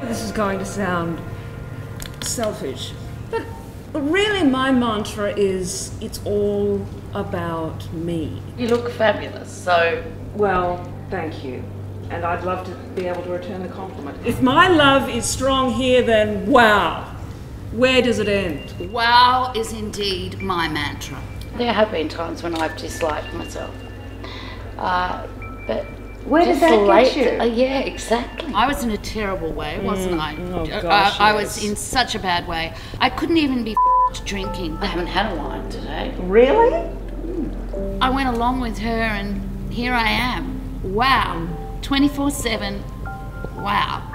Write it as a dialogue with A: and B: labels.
A: This is going to sound selfish, but really my mantra is it's all about me.
B: You look fabulous, so...
A: Well, thank you. And I'd love to be able to return the compliment. If my love is strong here, then wow. Where does it end?
C: Wow is indeed my mantra.
B: There have been times when I've disliked myself. But
A: where does that get you?
B: Yeah, exactly.
C: I was in a terrible way, wasn't I?
A: Oh gosh,
C: I was in such a bad way. I couldn't even be drinking.
B: I haven't had a wine today.
A: Really?
C: I went along with her and here I am. Wow. 24/7. Wow.